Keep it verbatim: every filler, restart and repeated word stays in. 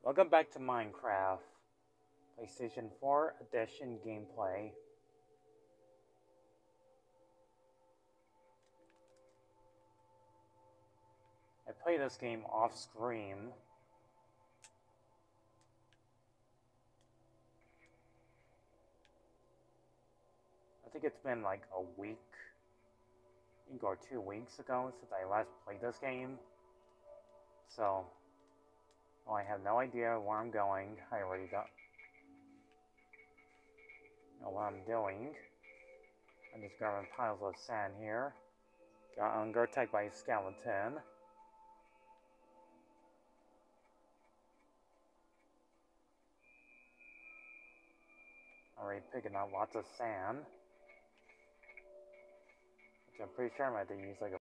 Welcome back to Minecraft, PlayStation four Edition gameplay. I play this game off screen. I think it's been like a week, I think or two weeks ago since I last played this game. So, well, I have no idea where I'm going. I already don't know what I'm doing. I'm just grabbing piles of sand here. Got, I'm got attacked by a skeleton. Already picking up lots of sand. Which I'm pretty sure I might have to use like a